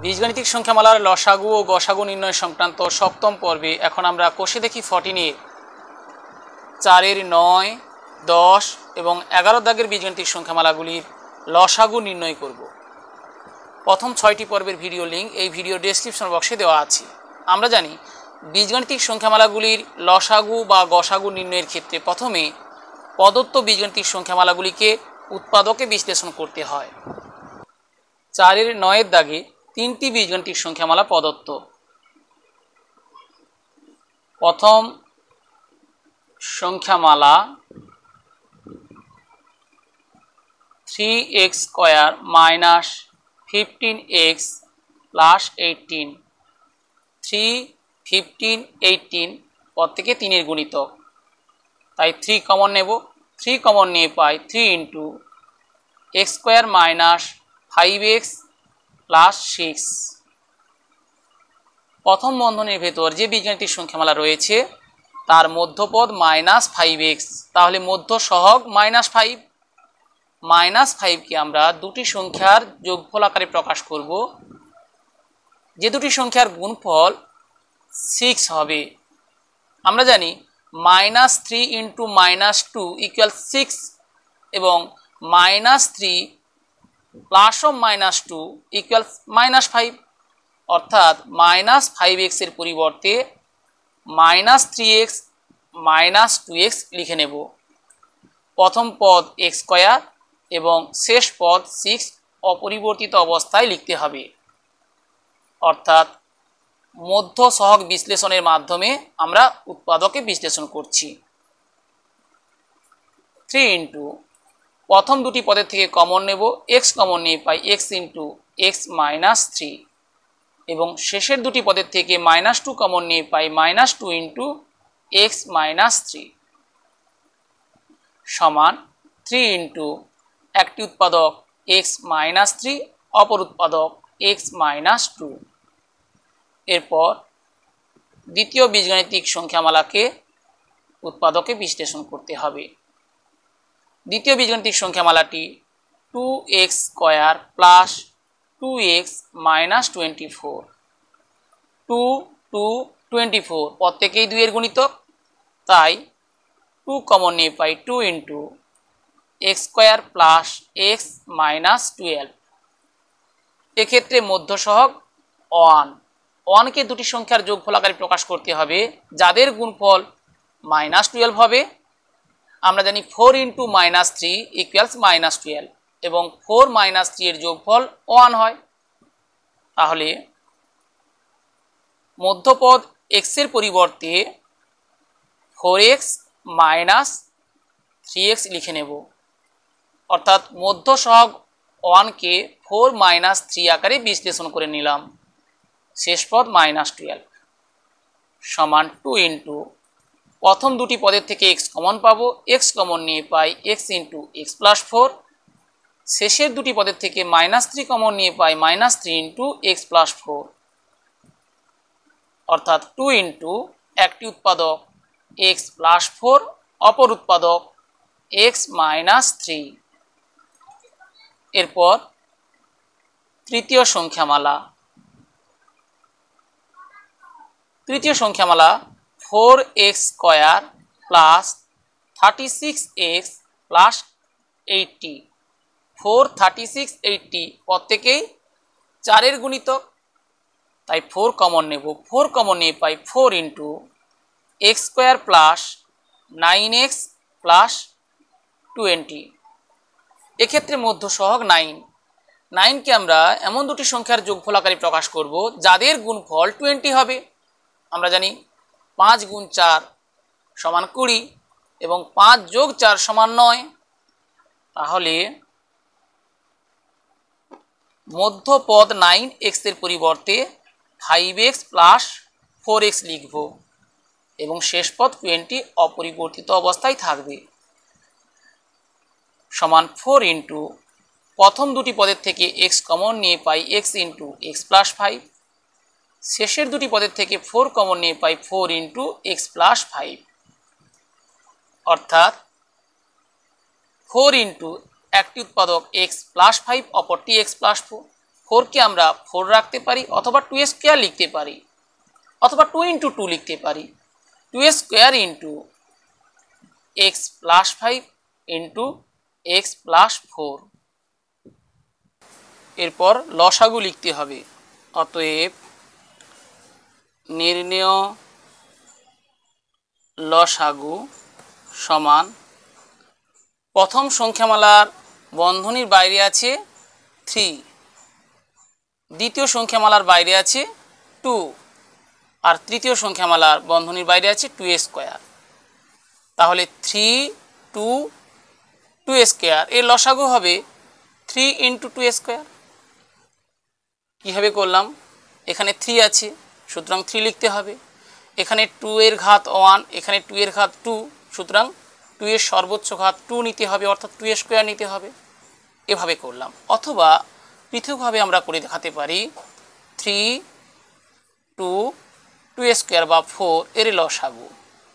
বীজগণিতিক সংখ্যামালার লসাগু ও গসাগু নির্ণয় সংক্রান্ত সপ্তম পর্বে এখন আমরা কষে দেখি 14 4 9 10 এবং 11 দাগের বীজগণিতিক সংখ্যামালাগুলির লসাগু নির্ণয় করব। প্রথম 6টি পর্বের ভিডিও লিঙ্ক এই ভিডিও ডেসক্রিপশন বক্সে দেওয়া আছে। আমরা জানি বীজগণিতিক সংখ্যামালাগুলির লসাগু বা গসাগু নির্ণয়ের ক্ষেত্রে প্রথমে প্রদত্ত বীজগণিতিক সংখ্যামালাগুলিকে উৎপাদকে বিশ্লেষণ করতে হয়। 4 9 দাগে 3টি বীজগণিতিক সংখ্যামালা প্রদত্ত। প্রথম সংখ্যামালা 3x square minus 15x plus 18, 3 15 18 প্রত্যেকে 3 এর গুণিতক, তাই 3 কমন নেব। 3 কমন নিয়ে পাই 3 into x square minus 5x plus 6। প্রথম বন্ধনীর ভেতর যে বীজগণিতিক সংখ্যামালা রয়েছে তার মধ্যপদ মাইনাস 5x, তাহলে মধ্য সহগ -5। -5কে আমরা দুটি সংখ্যার যোগফল আকারে প্রকাশ করব, যে দুটি সংখ্যার গুণফল 6 হবে। আমরা জানি -3 ইন্টু -2 ইকুয়াল 6 এবং -3 প্লাস ও -2 ইকুয়াল -5, অর্থাৎ -5x এর পরিবর্তে -3x -2x লিখে নেব। প্রথম পদ x স্কয়ার এবং শেষ পদ 6 অপরিবর্তিত অবস্থায় লিখতে হবে, অর্থাৎ মধ্য সহগ বিশ্লেষণের মাধ্যমে আমরা উৎপাদকে বিশ্লেষণ করছি। 3 ইন্টু প্রথম দুটি পদের থেকে কমন নেব, x কমন নিয়ে পাই x ইন্টু x মাইনাস 3 এবং শেষের দুটি পদের থেকে -2 কমন নিয়ে পাই -2 ইন্টু x মাইনাস 3 সমান 3 ইন্টু একটি উৎপাদক x মাইনাস 3, অপর উৎপাদক x মাইনাস 2। এরপর দ্বিতীয় বীজগণিতিক সংখ্যামালাকে উৎপাদকে বিশ্লেষণ করতে হবে। দ্বিতীয় বীজগণিতিক সংখ্যামালাটি 2x square plus 2x minus 24, 2 2 24 প্রত্যেকেই 2 এর গুণিতক, তাই 2 কমন নিয়ে পাই 2 into x square plus x minus 12। এক্ষেত্রে মধ্য সহগ 1কে দুটি সংখ্যার যোগফল আকারে প্রকাশ করতে হবে যাদের গুণফল -12 হবে। আমরা জানি 4 ইন্টু -3 ইকুয়ালস -12 এবং 4 -3 এর যোগফল 1 হয়, তাহলে মধ্যপদ x এর পরিবর্তে 4x মাইনাস 3x লিখে নেব, অর্থাৎ মধ্য সহগ 1কে 4 - 3 আকারে বিশ্লেষণ করে নিলাম। শেষ পদ -12 সমান 2 ইন্টু প্রথম দুটি পদের থেকে x কমন পাবো, x কমন নিয়ে পাই x ইন্টু x প্লাস 4, শেষের দুটি পদের থেকে -3 কমন নিয়ে পাই -3 ইন্টু x প্লাস 4, অর্থাৎ 2 ইন্টু একটি উৎপাদক x প্লাস 4, অপর উৎপাদক x মাইনাস 3। এরপর তৃতীয় সংখ্যামালা 4x square plus 36x plus 80, 4 36 80 প্রত্যেকেই 4 এর গুণিতক, তাই 4 কমন নেব। 4 কমন নিয়ে পাই 4 into x square plus 9x plus 20। এক্ষেত্রে মধ্য সহগ 9কে আমরা এমন দুটি সংখ্যার যোগফল আকারে প্রকাশ করব যাদের গুণফল 20 হবে। আমরা জানি 5 গুণ 4 সমান 20 এবং 5 যোগ 4 সমান 9, তাহলে মধ্যপদ 9x এর পরিবর্তে 5x প্লাস 4x লিখব এবং শেষ পদ 20 অপরিবর্তিত অবস্থায় থাকবে, সমান 4 ইন্টু প্রথম দুটি পদের থেকে x কমন নিয়ে পাই x ইন্টু x প্লাস 5, শেষের দুটি পদের থেকে 4 কমন নিয়ে পাই 4 ইন্টু x প্লাস 5, অর্থাৎ 4 ইন্টু একটি উৎপাদক x প্লাস 5 অপরটি x প্লাস 4, 4কে আমরা 4 রাখতে পারি অথবা 2 স্কয়ার লিখতে পারি অথবা 2 × 2 লিখতে পারি 2 square into x plus 5 into x plus 4। এরপর লসাগু লিখতে হবে। অতএব নির্ণেয় লসাগু সমান প্রথম সংখ্যামালার বন্ধনীর বাইরে আছে 3, দ্বিতীয় সংখ্যামালার বাইরে আছে 2 আর তৃতীয় সংখ্যামালার বন্ধনীর বাইরে আছে 2 স্কয়ার। তাহলে 3 2 2 স্কয়ার এর লসাগু হবে 3 × 2 স্কয়ার। কীভাবে করলাম? এখানে 3 আছে, সুতরাং 3 লিখতে হবে। এখানে 2 এর ঘাত 1, এখানে 2 এর ঘাত 2, সুতরাং 2 এর সর্বোচ্চ ঘাত 2 নিতে হবে, অর্থাৎ 2 স্কয়ার নিতে হবে। এভাবে করলাম। অথবা পৃথকভাবে আমরা করে দেখাতে পারি 3 2 2 স্কয়ার বা 4 এর লসাগু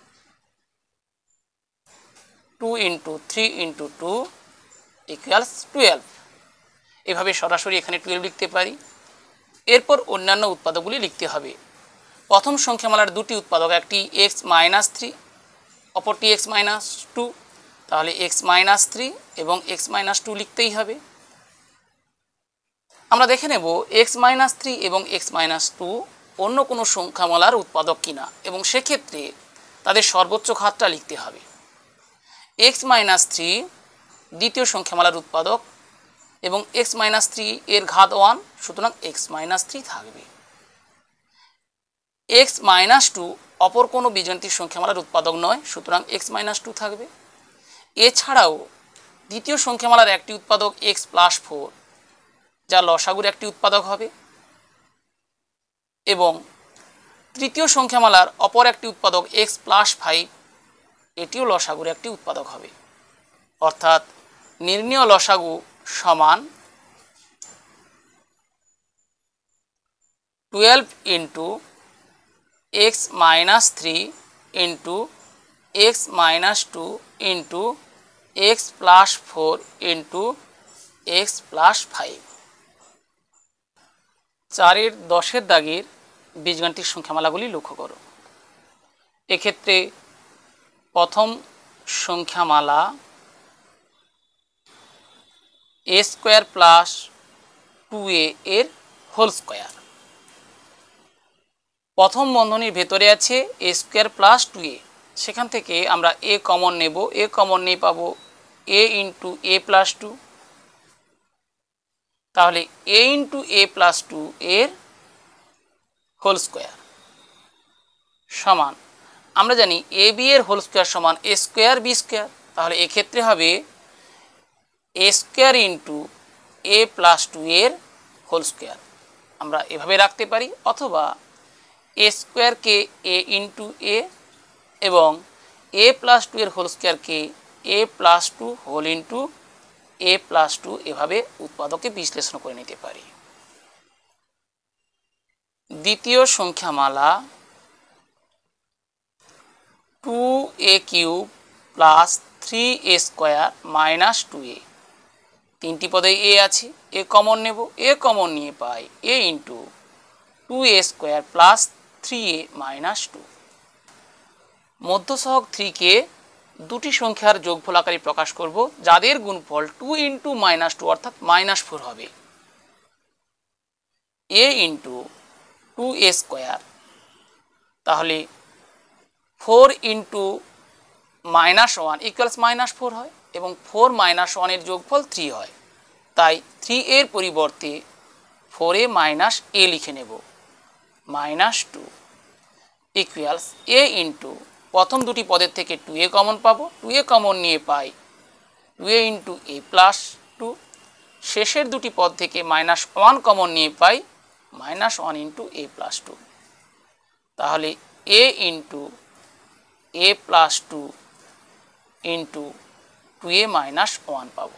2 × 3 × 2 = 12। এভাবে সরাসরি এখানে 12 লিখতে পারি। এরপর অন্যান্য উৎপাদকগুলি লিখতে হবে। প্রথম সংখ্যামালার দুটি উৎপাদক, একটি x - 3 অপরটি x - 2, তাহলে x - 3 এবং x - 2 লিখতেই হবে। আমরা দেখে নেব x - 3 এবং x - 2 অন্য কোনো সংখ্যামালার উৎপাদক কিনা, এবং সেক্ষেত্রে তাদের সর্বোচ্চ ঘাতটা লিখতে হবে। x - 3 দ্বিতীয় সংখ্যামালার উৎপাদক এবং x - 3 এর ঘাত 1, সুতরাং x - 3 থাকবে। x - 2 অপর কোনো বীজগাণিতিক সংখ্যামালার উৎপাদক নয়, সুতরাং x - 2 থাকবে। এছাড়াও দ্বিতীয় সংখ্যামালার একটি উৎপাদক x প্লাস 4, যা লসাগুর একটি উৎপাদক হবে, এবং তৃতীয় সংখ্যামালার অপর একটি উৎপাদক x প্লাস 5, এটিও লসাগুর একটি উৎপাদক হবে। অর্থাৎ নির্ণেয় লসাগু সমান 12 × x - 3 × x - 2 × x plus 4 × x plus 5। 4-এর 10-এর দাগের বীজগাণিতিক সংখ্যামালাগুলি লক্ষ্য করো। এক্ষেত্রে প্রথম সংখ্যামালা a² + 2a এর হোল স্কয়ার। প্রথম বন্ধনীর ভেতরে আছে a² + 2a, সেখান থেকে আমরা a কমন নেব। a কমন নিয়ে পাবো a × a + 2, তাহলে a × a + 2 এর হোল স্কয়ার সমান, আমরা জানি ab এর হোল স্কয়ার সমান a² b², তাহলে এক্ষেত্রে হবে a² × a + 2 এর হোল স্কয়ার। আমরা এভাবে রাখতে পারি, অথবা a² কে a × a এবং a + 2 এর হোল স্কয়ারকে a + 2 হোল ইন্টু a + 2 এভাবে উৎপাদকে বিশ্লেষণ করে নিতে পারি। দ্বিতীয় সংখ্যামালা 2a³ + 3a² - 2a, তিনটি পদে a আছে, a কমন নেব। a কমন নিয়ে পাই a × 2a² + 3a - 2। মধ্যসহগ 3 কে দুটি সংখ্যার যোগফল আকারে প্রকাশ করব, যাদের গুণফল 2 × - 2 অর্থাৎ -4 হবে। a × 2a², তাহলে 4 × -1 = -4 হয়, এবং 4 - 1 এর যোগফল 3 হয়। তাই 3 এর পরিবর্তে 4a - a লিখে নেব, -2 ইকুয়ালস a × প্রথম দুটি পদের থেকে 2a কমন পাবো, 2a কমন নিয়ে পাই 2a × a + 2, শেষের দুটি পদ থেকে -1 কমন নিয়ে পাই -1 × a + 2, তাহলে a × a + 2 × 2a - 1 পাব।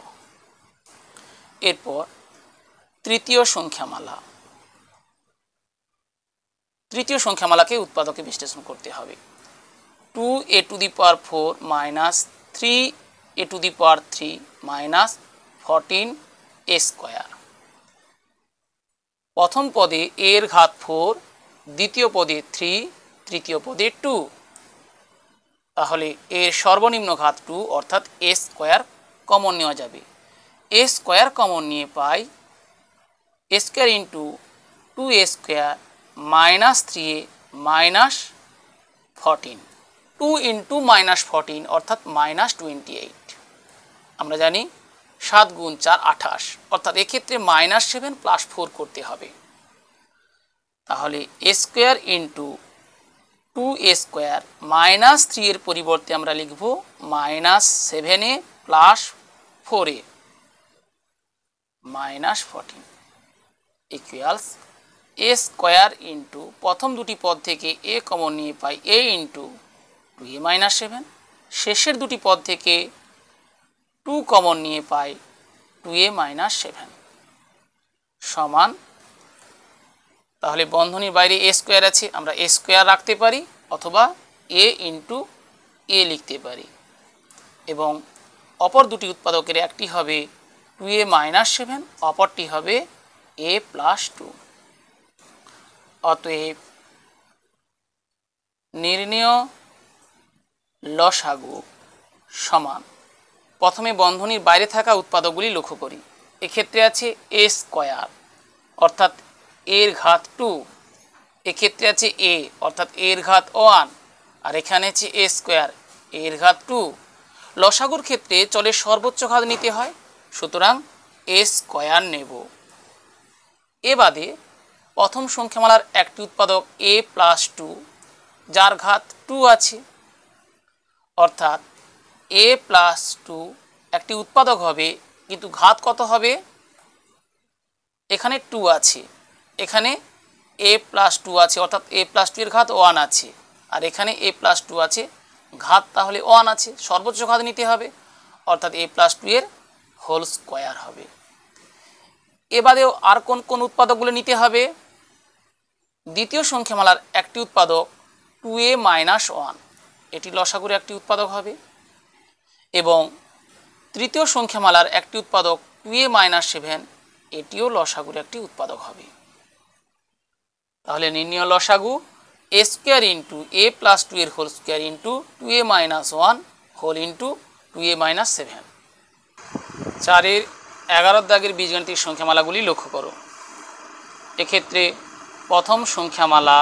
এরপর তৃতীয় সংখ্যামালাকে উৎপাদকে বিশ্লেষণ করতে হবে। 2a⁴ - 3a⁴ - 14a²। প্রথম পদে এর ঘাত 4, দ্বিতীয় পদে 3, তৃতীয় পদে 2, তাহলে এর সর্বনিম্ন ঘাত 2 অর্থাৎ a স্কয়ার কমন নেওয়া যাবে। a স্কয়ার কমন নিয়ে পাই a square into 2a square minus 3a minus 14, 2 into minus 14 অর্থাৎ মাইনাস 28। আমরা জানি 7 গুণ 4 28, অর্থাৎ এক্ষেত্রে মাইনাস 7 প্লাস 4 করতে হবে। তাহলে a square into 2a square minus 3 এর পরিবর্তে আমরা লিখব minus 7a plus 4a minus 14 equals a square into প্রথম দুটি পদ থেকে a কমন নিয়ে পাই a ইন্টু 2a মাইনাস 7, শেষের দুটি পদ থেকে 2 কমন নিয়ে পাই 2a মাইনাস 7 সমান, তাহলে বন্ধনীর বাইরে a স্কয়ার আছে, আমরা a স্কয়ার রাখতে পারি অথবা a ইন্টু a লিখতে পারি, এবং অপর দুটি উৎপাদকের একটি হবে 2a মাইনাস 7, অপরটি হবে a প্লাস 2। অতএব নির্ণেয় লসাগু সমান, প্রথমে বন্ধনীর বাইরে থাকা উৎপাদকগুলি লক্ষ্য করি। এক্ষেত্রে আছে a স্কয়ার অর্থাৎ এর ঘাত 2, এক্ষেত্রে আছে a অর্থাৎ এর ঘাত 1, আর এখানে আছে a স্কয়ার এর ঘাত 2। লসাগুর ক্ষেত্রে চলের সর্বোচ্চ ঘাত নিতে হয়, সুতরাং a স্কয়ার নেব। এ বাদে প্রথম সংখ্যামালার একটি উৎপাদক a প্লাস 2 যার ঘাত 2 আছে, অর্থাৎ a প্লাস 2 একটি উৎপাদক হবে, কিন্তু ঘাত কত হবে? এখানে 2 আছে, এখানে a প্লাস 2 আছে, অর্থাৎ a প্লাস 2 এর ঘাত 1 আছে, আর এখানে a প্লাস 2 আছে, ঘাত তাহলে 1 আছে, সর্বোচ্চ ঘাত নিতে হবে, অর্থাৎ a প্লাস 2 এর হোল স্কয়ার হবে। এবারেও আর কোন কোন উৎপাদকগুলো নিতে হবে? দ্বিতীয় সংখ্যামালার একটি উৎপাদক 2a মাইনাস 1, এটি লসাগুর একটি উৎপাদক হবে, এবং তৃতীয় সংখ্যামালার একটি উৎপাদক 2a মাইনাস 7, এটিও লসাগুর একটি উৎপাদক হবে। তাহলে নির্ণেয় লসাগু a square into a plus 2 এর whole square into 2a minus 1 whole into 2a minus 7। 4-এর 11 দাগের বীজগাণিতিক সংখ্যামালাগুলি লক্ষ্য করো। এক্ষেত্রে প্রথম সংখ্যামালা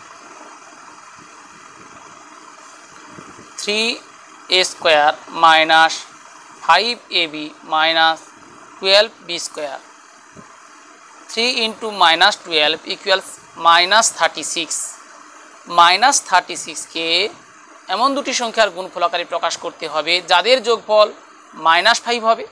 3a square minus 5ab minus 12b square, 3 into minus 12 equals minus 36। Minus 36কে এমন দুটি সংখ্যার গুণফল আকারে প্রকাশ করতে হবে যাদের যোগফল মাইনাস 5 হবে।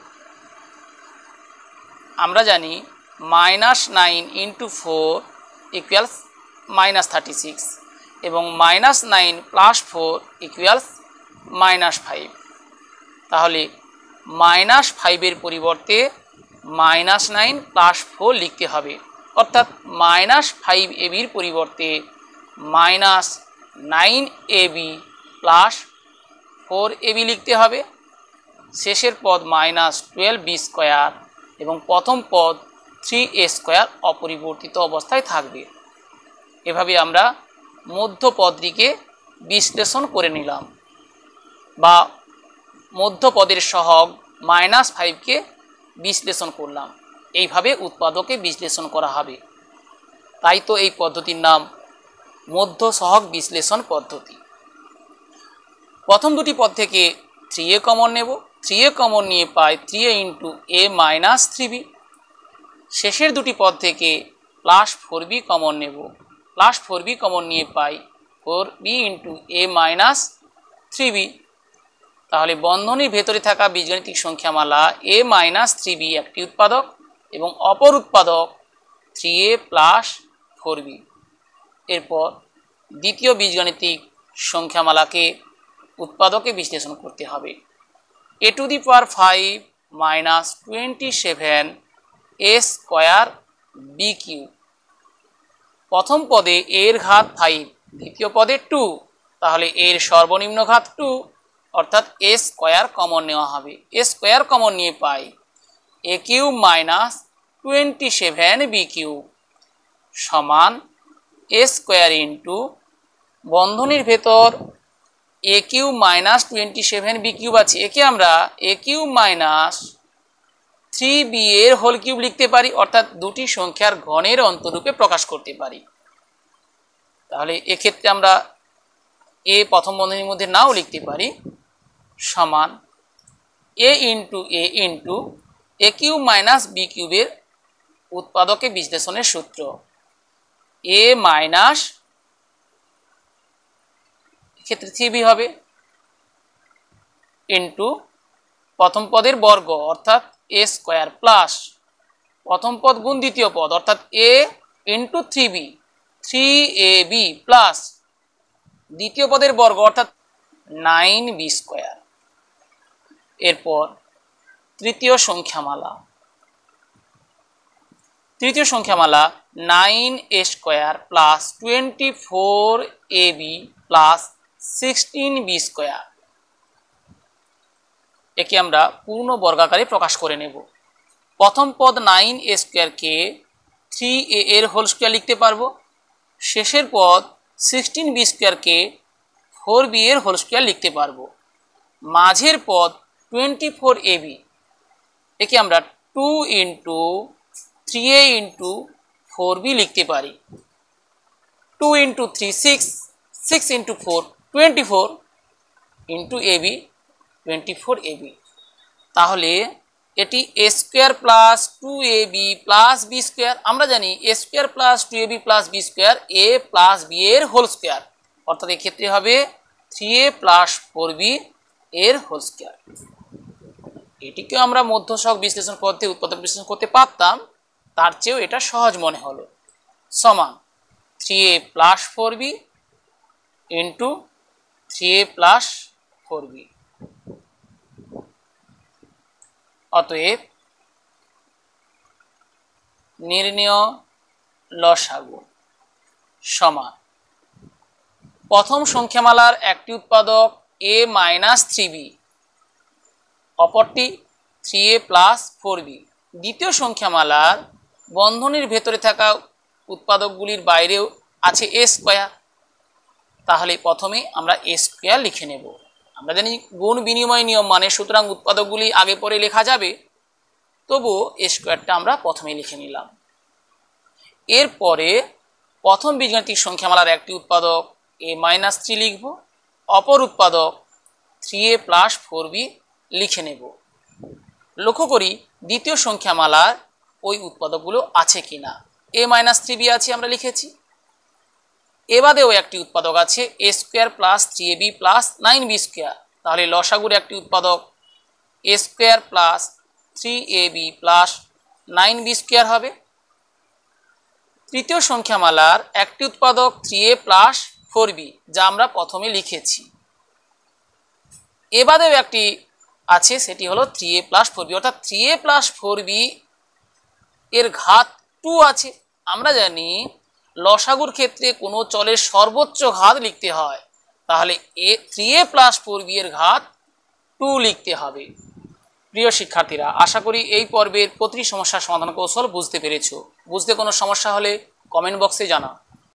আমরা জানি মাইনাস 9 ইন্টু 4 ইকুয়ালস মাইনাস 36, এবং মাইনাস 9 প্লাস 4 ইকুয়ালস মাইনাস 5। তাহলে মাইনাস 5-এর পরিবর্তে মাইনাস 9 প্লাস 4 লিখতে হবে, অর্থাৎ মাইনাস 5ab পরিবর্তে মাইনাস 9ab প্লাস 4ab লিখতে হবে। শেষের পদ মাইনাস 12b স্কয়ার এবং প্রথম পদ 3a স্কয়ার অপরিবর্তিত অবস্থায় থাকবে। এভাবে আমরা মধ্য পদটিকে বিশ্লেষণ করে নিলাম, বা মধ্য পদের সহগ মাইনাস 5কে বিশ্লেষণ করলাম। এইভাবে উৎপাদকে বিশ্লেষণ করা হবে, তাই তো এই পদ্ধতির নাম মধ্য সহগ বিশ্লেষণ পদ্ধতি। প্রথম দুটি পদ থেকে 3a কমন নেব, 3a কমন নিয়ে পাই 3a into a minus 3b। শেষের দুটি পদ থেকে প্লাস 4b কমন নেব, প্লাস 4b কমন নিয়ে পাই 4b into a minus 3b। তাহলে বন্ধনীর ভেতরে থাকা বীজগাণিতিক সংখ্যামালা a মাইনাস 3b একটি উৎপাদক এবং অপর উৎপাদক 3a প্লাস 4b। এরপর দ্বিতীয় বীজগাণিতিক সংখ্যামালাকে উৎপাদকে বিশ্লেষণ করতে হবে। a to the power 5 minus 27 a square b cube. প্রথম পদে এর ঘাত 5, দ্বিতীয় পদে 2, তাহলে এর সর্বনিম্ন ঘাত 2, অর্থাৎ a স্কয়ার কমন নেওয়া হবে। a স্কয়ার কমন নিয়ে পাই a cube minus 27b cube. সমান এ স্কোয়ার ইন্টু বন্ধনীর ভেতর a cube minus 27 b cube আছে, একে আমরা এ কিউব মাইনাস 3b এর হোল কিউব লিখতে পারি, অর্থাৎ দুটি সংখ্যার ঘনের অন্তরূপে প্রকাশ করতে পারি। তাহলে এক্ষেত্রে আমরা এ প্রথম বন্ধনীর মধ্যে নাও লিখতে পারি, সমান a into a cube minus b কিউবের উৎপাদকে বিশ্লেষণের সূত্র এ মাইনাস ক্ষেত্রে 3b হবে ইন্টু প্রথম পদের বর্গ অর্থাৎ এ স্কোয়ার প্লাস প্রথম পদ গুণ দ্বিতীয় পদ অর্থাৎ এ ইন্টু 3b 3ab প্লাস দ্বিতীয় পদের বর্গ অর্থাৎ 9b স্কোয়ার। এরপর তৃতীয় সংখ্যামালা 9a square plus 24ab plus 16b square, একে আমরা পূর্ণ বর্গাকারে প্রকাশ করে নেব। প্রথম পদ 9a স্কোয়ারকে 3a এর হোল স্কোয়ার লিখতে পারবো, শেষের পদ 16b স্কোয়ারকে 4b এর হোল স্কোয়ার লিখতে পারবো, মাঝের পদ 24ab একে আমরা 2 ইন্টু 3a ইন্টু 4b লিখতে পারি। 2 into 3 6, 6 into 4 24 into ab 24ab। তাহলে এটি a square plus 2ab plus b square, আমরা জানি a square plus 2ab plus b square a plus b এর হোল স্কোয়ার, অর্থাৎ এক্ষেত্রে হবে 3a প্লাস 4b এর হোল স্কোয়ার। এটিকে আমরা মধ্যছক বিশ্লেষণ পদ্ধতি উৎপাদক বিশ্লেষণ করতে পারতাম, তার চেয়েও এটা সহজ মনে হলো। সমান 3a plus 4b into 3a plus 4b। অতএব নির্ণেয় লসাগু সমান প্রথম সংখ্যামালার একটি উৎপাদক a মাইনাস 3b, অপরটি 3a প্লাস 4b। দ্বিতীয় সংখ্যামালার বন্ধনীর ভেতরে থাকা উৎপাদকগুলির বাইরেও আছে এ স্কোয়ার, তাহলে প্রথমে আমরা এ স্কোয়ার লিখে নেব। আমরা জানি গুণ বিনিময় নিয়ম মানে, সুতরাং উৎপাদকগুলি আগে পরে লেখা যাবে, তবুও এ স্কোয়ারটা আমরা প্রথমেই লিখে নিলাম। এরপরে প্রথম বীজগাণিতিক সংখ্যামালার একটি উৎপাদক a মাইনাস 3 লিখব, অপর উৎপাদক 3a প্লাস 4b লিখে নেব। লক্ষ্য করি দ্বিতীয় সংখ্যামালার ওই উৎপাদকগুলো আছে কিনা। a মাইনাস 3b আছে, আমরা লিখেছি। এবাদেও একটি উৎপাদক আছে a square plus 3ab plus 9b square, তাহলে লসাগুর একটি উৎপাদক a square plus 3ab plus 9b square হবে। তৃতীয় সংখ্যামালার একটি উৎপাদক 3a প্লাস 4b, যা আমরা প্রথমে লিখেছি। এবাদেও একটি আছে, সেটি হলো 3a প্লাস 4b, অর্থাৎ 3a প্লাস 4b এর ঘাত 2 আছে। আমরা জানি লসাগুর ক্ষেত্রে কোনো চলের সর্বোচ্চ ঘাত লিখতে হয়, তাহলে 3a প্লাস 4b এর ঘাত 2 লিখতে হবে। প্রিয় শিক্ষার্থীরা, আশা করি এই পর্বের প্রতিটি সমস্যার সমাধান কৌশল বুঝতে পেরেছো। বুঝতে কোনো সমস্যা হলে কমেন্ট বক্সে জানাও।